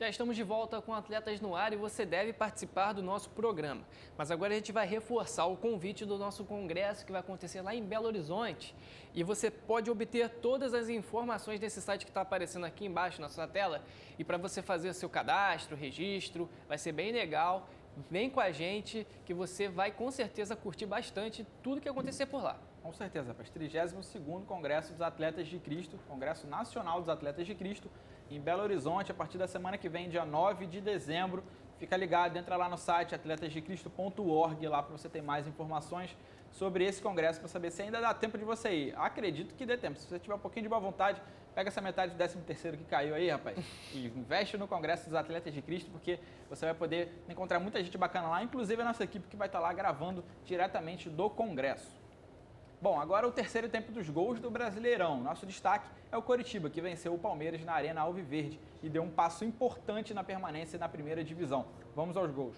Já estamos de volta com Atletas no Ar e você deve participar do nosso programa. Mas agora a gente vai reforçar o convite do nosso congresso que vai acontecer lá em Belo Horizonte. E você pode obter todas as informações desse site que está aparecendo aqui embaixo na sua tela. E para você fazer o seu cadastro, registro, vai ser bem legal. Vem com a gente que você vai com certeza curtir bastante tudo que acontecer por lá. Com certeza, rapaz. 32º Congresso dos Atletas de Cristo, Congresso Nacional dos Atletas de Cristo, em Belo Horizonte, a partir da semana que vem, dia 9 de dezembro. Fica ligado, entra lá no site atletasdecristo.org lá para você ter mais informações sobre esse congresso, para saber se ainda dá tempo de você ir. Acredito que dê tempo. Se você tiver um pouquinho de boa vontade, pega essa metade do 13º que caiu aí, rapaz, e investe no Congresso dos Atletas de Cristo, porque você vai poder encontrar muita gente bacana lá, inclusive a nossa equipe que vai estar lá gravando diretamente do congresso. Bom, agora o terceiro tempo dos gols do Brasileirão. Nosso destaque é o Coritiba, que venceu o Palmeiras na Arena Alviverde e deu um passo importante na permanência na primeira divisão. Vamos aos gols.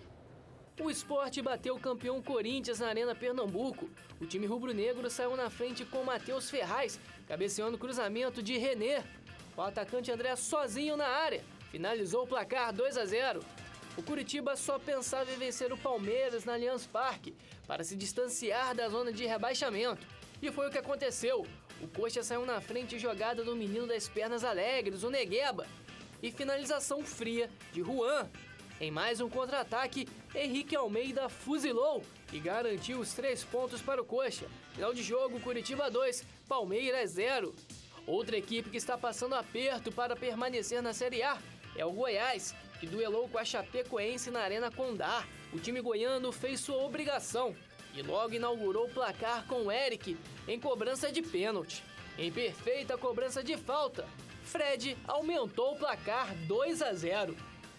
O Sport bateu o campeão Corinthians na Arena Pernambuco. O time rubro-negro saiu na frente com Matheus Ferraz, cabeceando o cruzamento de René. O atacante André sozinho na área, finalizou o placar 2-0. O Coritiba só pensava em vencer o Palmeiras na Allianz Parque para se distanciar da zona de rebaixamento. E foi o que aconteceu. O Coxa saiu na frente jogada do menino das pernas alegres, o Negueba. E finalização fria de Juan. Em mais um contra-ataque, Henrique Almeida fuzilou e garantiu os 3 pontos para o Coxa. Final de jogo, Coritiba 2, Palmeiras 0. Outra equipe que está passando aperto para permanecer na Série A é o Goiás, que duelou com a Chapecoense na Arena Condá. O time goiano fez sua obrigação e logo inaugurou o placar com o Eric em cobrança de pênalti. Em perfeita cobrança de falta, Fred aumentou o placar 2-0.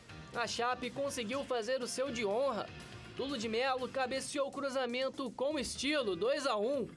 A Chape conseguiu fazer o seu de honra. Tulo de Melo cabeceou o cruzamento com estilo, 2-1.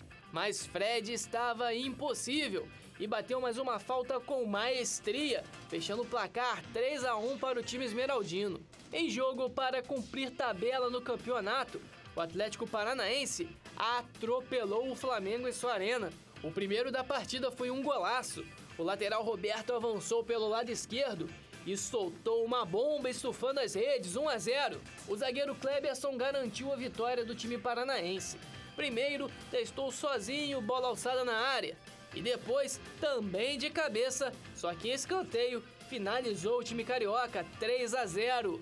Mas Fred estava impossível e bateu mais uma falta com maestria, fechando o placar 3-1 para o time esmeraldino. Em jogo para cumprir tabela no campeonato, o Atlético Paranaense atropelou o Flamengo em sua arena. O primeiro da partida foi um golaço. O lateral Roberto avançou pelo lado esquerdo e soltou uma bomba estufando as redes, 1-0. O zagueiro Kleberson garantiu a vitória do time paranaense. Primeiro, testou sozinho bola alçada na área. E depois, também de cabeça, só que em escanteio, finalizou o time carioca 3-0.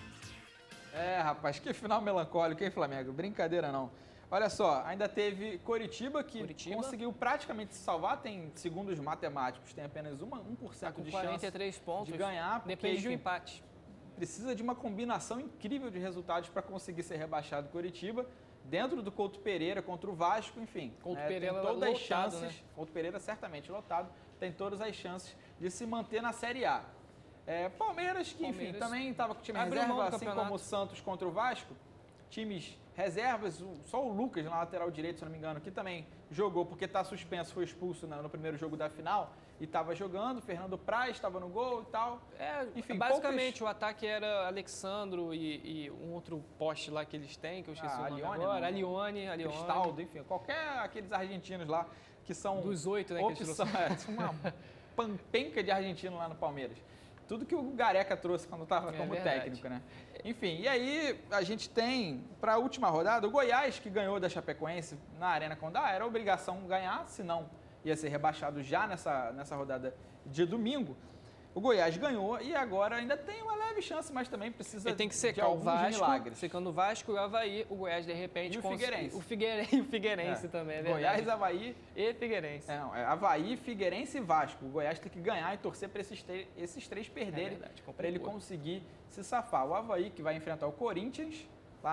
Rapaz, que final melancólico, hein, Flamengo? Brincadeira não. Olha só, ainda teve Coritiba, que conseguiu praticamente se salvar, tem, segundo os matemáticos, tem apenas 1% de chance 43 pontos, de ganhar. Depende de um empate. Precisa de uma combinação incrível de resultados para conseguir ser rebaixado Coritiba, dentro do Couto Pereira contra o Vasco, enfim. Couto Pereira tem todas as lotado, chances, né? Couto Pereira certamente lotado, tem todas as chances de se manter na Série A. Palmeiras, que enfim, também estava com time reserva, assim como o Santos contra o Vasco, times reservas, só o Lucas na lateral direito, se não me engano, que também jogou, porque está suspenso, foi expulso no primeiro jogo da final, e estava jogando, Fernando Praz estava no gol e tal. Enfim, basicamente o ataque era Alexandro e um outro poste lá que eles têm, que eu esqueci o nome agora, Alione, Cristaldo, enfim, qualquer aqueles argentinos lá, que são... Dos 8, né, que eles uma pampenca de argentino lá no Palmeiras. Tudo que o Gareca trouxe quando estava como técnico, né? Enfim, e aí a gente tem, para a última rodada, o Goiás, que ganhou da Chapecoense na Arena Condá, era obrigação ganhar, senão ia ser rebaixado já nessa rodada de domingo. O Goiás ganhou e agora ainda tem uma leve chance, mas também precisa tem que secar de alguns milagres. Secando o Vasco e o Avaí, o Goiás de repente... E o Figueirense. O Figueirense também, é verdade. Goiás, Avaí... E Figueirense. Avaí, Figueirense e Vasco. O Goiás tem que ganhar e torcer para esses três perderem, para ele conseguir se safar. O Avaí, que vai enfrentar o Corinthians, lá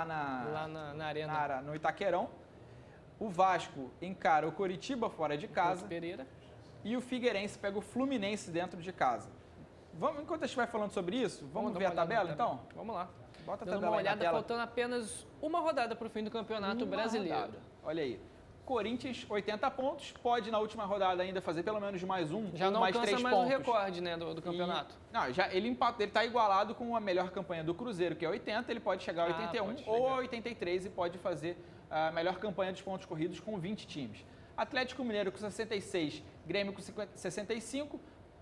na Arena. No Itaquerão. O Vasco encara o Coritiba fora de casa. Couto Pereira. E o Figueirense pega o Fluminense dentro de casa. Enquanto a gente vai falando sobre isso, vamos ver a tabela, então? Vamos lá. Bota a tabela. Dando uma olhada, faltando apenas uma rodada para o fim do Campeonato Brasileiro. Olha aí. Corinthians, 80 pontos, pode na última rodada ainda fazer pelo menos mais um, já não mais alcança 3 mais pontos. o recorde, né, do campeonato. Ele está igualado com a melhor campanha do Cruzeiro, que é 80, ele pode chegar a 81 ou a 83 e pode fazer a melhor campanha dos pontos corridos com 20 times. Atlético Mineiro com 66, Grêmio com 65,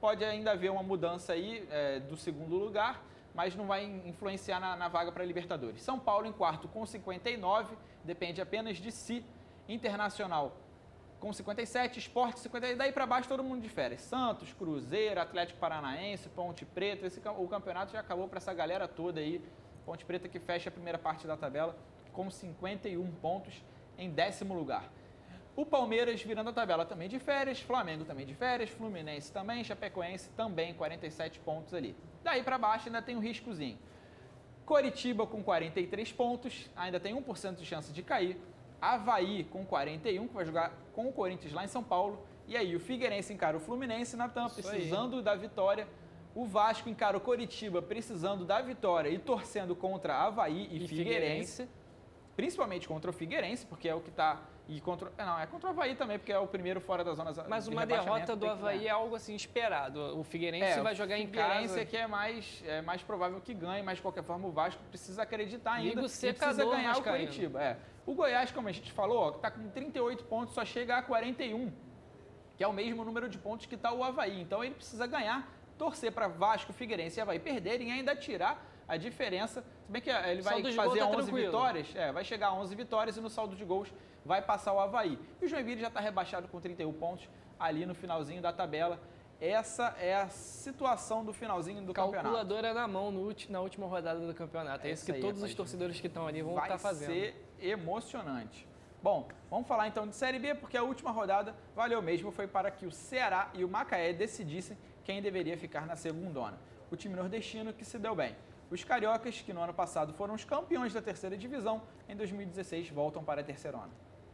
pode ainda haver uma mudança aí do segundo lugar, mas não vai influenciar na vaga para a Libertadores. São Paulo em quarto com 59, depende apenas de si. Internacional com 57, Sport 50, daí para baixo todo mundo de férias. Santos, Cruzeiro, Atlético Paranaense, Ponte Preta, o campeonato já acabou para essa galera toda aí. Ponte Preta que fecha a primeira parte da tabela com 51 pontos em 10º lugar. O Palmeiras virando a tabela também de férias, Flamengo também de férias, Fluminense também, Chapecoense também, 47 pontos ali. Daí para baixo ainda tem um riscozinho. Coritiba com 43 pontos, ainda tem 1% de chance de cair. Avaí com 41, que vai jogar com o Corinthians lá em São Paulo. E aí o Figueirense encara o Fluminense na tampa, precisando da vitória. O Vasco encara o Coritiba, precisando da vitória e torcendo contra Avaí e Figueirense. Principalmente contra o Figueirense, porque é o que está... é contra o Avaí também, porque é o primeiro fora da zona de rebaixamento. Mas uma derrota do Avaí é algo assim esperado. O Figueirense vai jogar em casa. O Figueirense é que é mais provável que ganhe, mas de qualquer forma o Vasco precisa acreditar ainda e precisa ganhar o Coritiba. O Goiás, como a gente falou, está com 38 pontos, só chega a 41, que é o mesmo número de pontos que está o Avaí. Então ele precisa ganhar, torcer para Vasco, Figueirense e Avaí perderem e ainda tirar a diferença. Se bem que ele vai fazer 11 vitórias, vai chegar a 11 vitórias e no saldo de gols vai passar o Avaí. E o Joinville já está rebaixado com 31 pontos ali no finalzinho da tabela. Essa é a situação do finalzinho do campeonato. Calculadora na mão na última rodada do campeonato. É isso que todos os torcedores que estão ali vão estar fazendo. Vai ser emocionante. Bom, vamos falar então de Série B, porque a última rodada valeu mesmo, foi para que o Ceará e o Macaé decidissem quem deveria ficar na segundona. O time nordestino que se deu bem. Os cariocas, que no ano passado foram os campeões da terceira divisão, em 2016 voltam para a terceirona.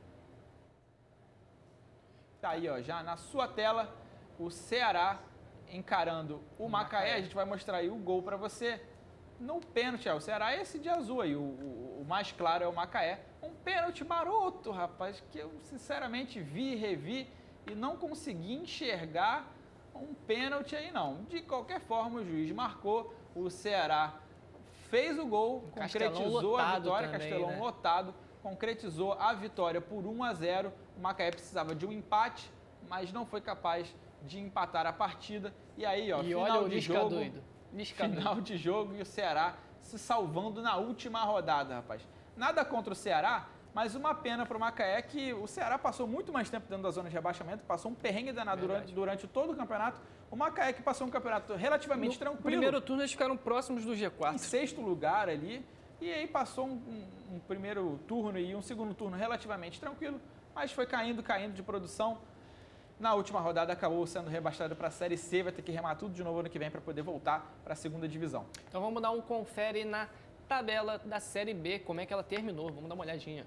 Tá aí, ó, já na sua tela, o Ceará encarando o Macaé. A gente vai mostrar aí o gol para você. No pênalti, o Ceará é esse de azul aí, o mais claro é o Macaé. Um pênalti maroto, rapaz, que eu sinceramente vi e revi e não consegui enxergar um pênalti aí não. De qualquer forma, o juiz marcou, o Ceará fez o gol, concretizou a vitória, Castelão lotado, concretizou a vitória por 1-0. O Macaé precisava de um empate, mas não foi capaz de empatar a partida. E aí, ó, final de jogo. Final de jogo e o Ceará se salvando na última rodada, rapaz. Nada contra o Ceará, mas uma pena para o Macaé que o Ceará passou muito mais tempo dentro da zona de rebaixamento, passou um perrengue danado durante todo o campeonato. O Macaé que passou um campeonato relativamente tranquilo. No primeiro turno eles ficaram próximos do G4. Em 6º lugar ali. E aí passou um primeiro turno e um segundo turno relativamente tranquilo, mas foi caindo de produção. Na última rodada acabou sendo rebaixado para a Série C, vai ter que remar tudo de novo ano que vem para poder voltar para a segunda divisão. Então vamos dar um confere na tabela da Série B, como é que ela terminou, vamos dar uma olhadinha.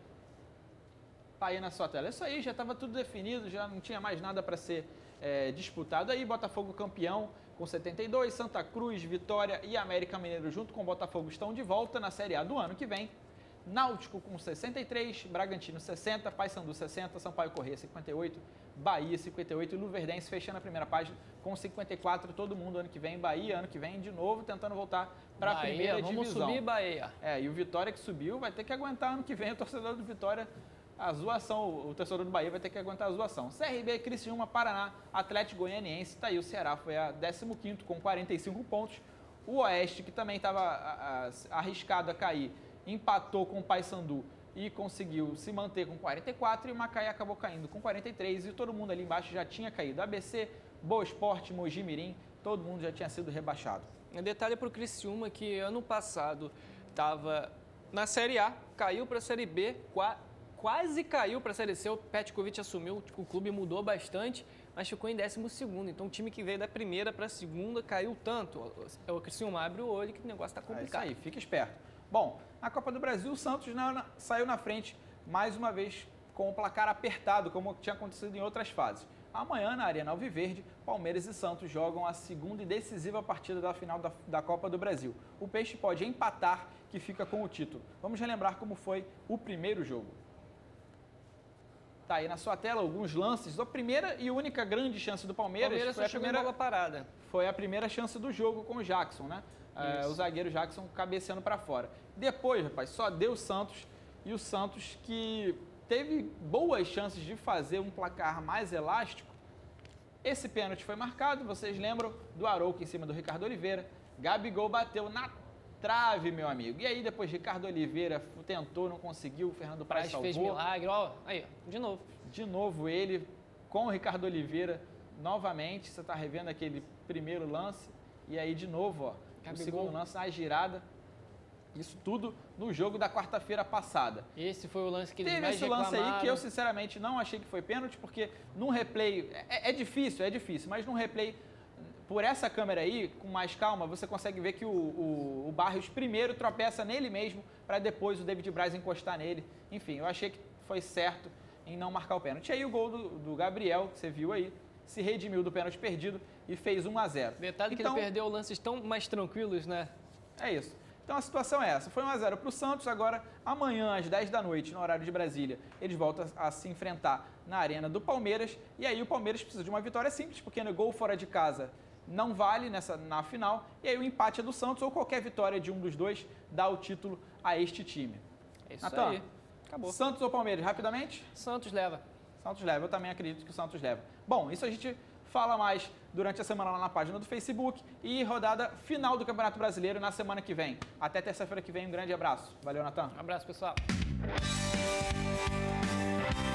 Tá aí na sua tela, isso aí já estava tudo definido, já não tinha mais nada para ser disputado. Aí Botafogo campeão com 72, Santa Cruz, Vitória e América Mineiro junto com o Botafogo estão de volta na Série A do ano que vem. Náutico com 63, Bragantino 60, Paysandu 60, Sampaio Corrêa 58, Bahia 58 e Luverdense fechando a primeira página com 54. Todo mundo ano que vem, Bahia ano que vem de novo tentando voltar para a primeira divisão. Vamos subir, Bahia. E o Vitória que subiu vai ter que aguentar ano que vem o torcedor do Vitória a zoação, o torcedor do Bahia vai ter que aguentar a zoação. CRB, Criciúma, Paraná, Atlético Goianiense, tá aí o Ceará foi a 15º com 45 pontos. O Oeste que também estava arriscado a cair, empatou com o Paysandu e conseguiu se manter com 44 e o Macaé acabou caindo com 43 e todo mundo ali embaixo já tinha caído. ABC, Boa Esporte, Mogi Mirim, todo mundo já tinha sido rebaixado. Detalhe para o Criciúma que ano passado estava na Série A, caiu para a Série B, quase caiu para a Série C, o Petkovic assumiu, o clube mudou bastante, mas ficou em 12º. Então o time que veio da primeira para a segunda caiu tanto. O Criciúma abre o olho que o negócio está complicado. É isso aí, fica esperto. Bom, na Copa do Brasil, o Santos saiu na frente mais uma vez com o placar apertado, como tinha acontecido em outras fases. Amanhã, na Arena Alviverde, Palmeiras e Santos jogam a segunda e decisiva partida da final da Copa do Brasil. O Peixe pode empatar, que fica com o título. Vamos relembrar como foi o primeiro jogo. Tá aí na sua tela alguns lances. A primeira e única grande chance do Palmeiras foi a primeira bola parada. Foi a primeira chance do jogo com o Jackson, né? O zagueiro Jackson cabeceando para fora. Depois, rapaz, só deu o Santos, e o Santos que teve boas chances de fazer um placar mais elástico, Esse pênalti foi marcado, vocês lembram do Arouca em cima do Ricardo Oliveira. Gabigol bateu na trave, meu amigo. E aí depois Ricardo Oliveira tentou, não conseguiu, o Fernando Praz salvou. Fez milagre, ó, aí, de novo. De novo ele com o Ricardo Oliveira novamente, você está revendo aquele primeiro lance. E aí de novo, ó, o segundo lance na girada. Isso tudo no jogo da quarta-feira passada. Esse foi o lance que eles Teve mais esse lance reclamaram. aí que eu sinceramente não achei que foi pênalti, porque num replay, é difícil, mas num replay, por essa câmera aí, com mais calma, você consegue ver que o Barrios primeiro tropeça nele mesmo, para depois o David Braz encostar nele. Enfim, eu achei que foi certo em não marcar o pênalti. E aí o gol do Gabriel, que você viu aí, se redimiu do pênalti perdido e fez 1-0. Detalhe que ele perdeu lances tão mais tranquilos, né? É isso. Então a situação é essa, foi 1-0 para o Santos, agora amanhã às 10 da noite, no horário de Brasília, eles voltam a se enfrentar na arena do Palmeiras, e aí o Palmeiras precisa de uma vitória simples, porque no gol fora de casa não vale na final, e aí o empate é do Santos, ou qualquer vitória de um dos dois dá o título a este time. É isso Natan, aí, acabou. Santos ou Palmeiras, rapidamente? Santos leva. Santos leva, eu também acredito que o Santos leva. Bom, isso a gente fala mais durante a semana lá na página do Facebook e rodada final do Campeonato Brasileiro na semana que vem. Até terça-feira que vem, um grande abraço. Valeu, Natan. Um abraço, pessoal.